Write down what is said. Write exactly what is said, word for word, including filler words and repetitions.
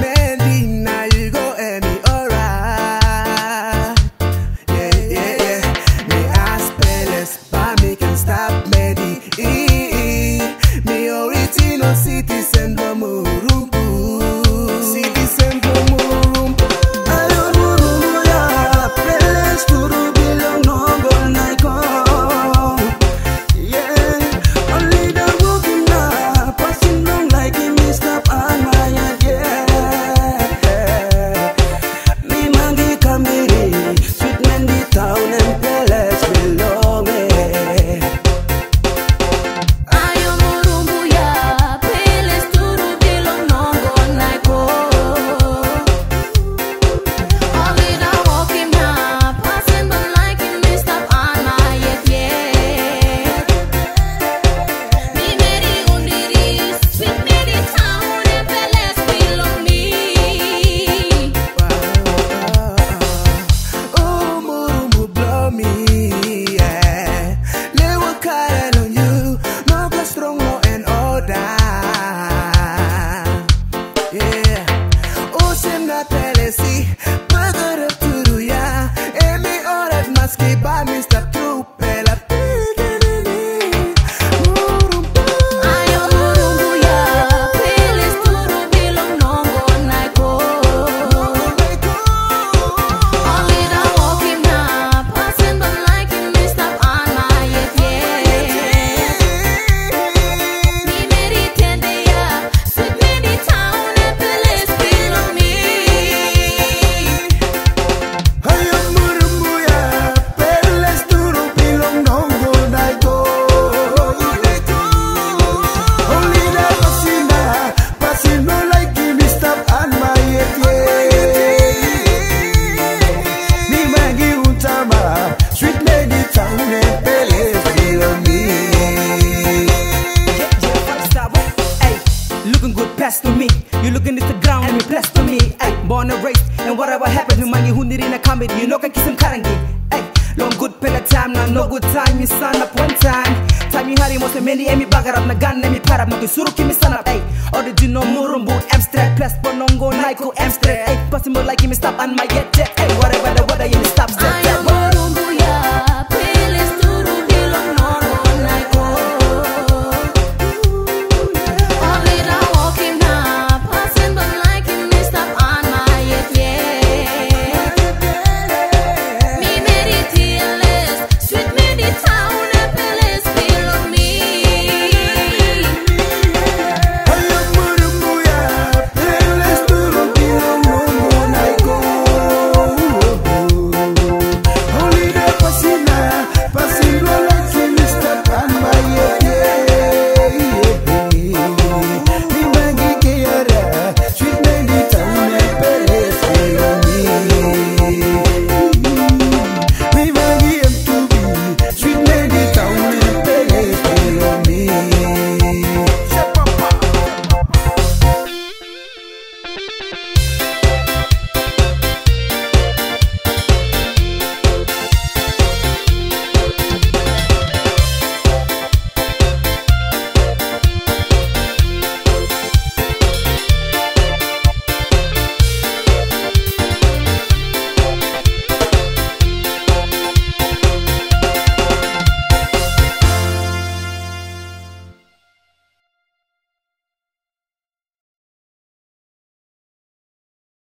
Mandy, now you go and me alright. Yeah, yeah, yeah. Me ask Peles, but me can stop Mandy. Me original citizen from Murumbu. Citizen from Murumbu. Ayo murumbu ya, Peles turu bilong nongol Naiko. Yeah, only the walking na, passing long like him is stop on my head. Yeah, me mangi kamiri, sweet Mandy town and Peles belong. Ayo murumbu ya, Peles turu bilong nongol Naiko. Only the walking na, passing by like him is stop on my head. Yeah, me Mandy undiri, sweet Mandy town and Peles belong me. Oh, Murumbu blow me, yeah. Lay what kind on you, no go strong, no and order. Yeah. Oh, sim na Pelesi, mother up to do ya. Emi orat maski ba Mister True Pela Pigini. Murumbu. Ayo murumbu ya, Peles turu bilong nongol Naiko. Only the walking na, passing by like him is stop on my head. Yeah, me Mandy tende ya, sweet Mandy town and Peles belong me. Ayo murumbu ya, Peles turu bilong nongol Naiko. Only the pasina, passing no like him is stop on my head. Yeah, me mangi untama, sweet Mandy town and Peles belong me. Ay, looking good, pass to me. You looking at the ground and you blessed to me. Ay, born and raised, and whatever happened, you mangi hundiri na comedy. You know can kiss him karangi. Ay, long good pela time, now no good time. You stand up one time. Time you hari mo se Mandy, emi bagarap na gan, emi parap na kisuru kimi stand up. Ay, original Murumbu, Amstrad, plus Bonongo, Naiko, Amstrad. Ay, possible like him stop on my get jet. Ay, whatever the weather, you stop, step, step.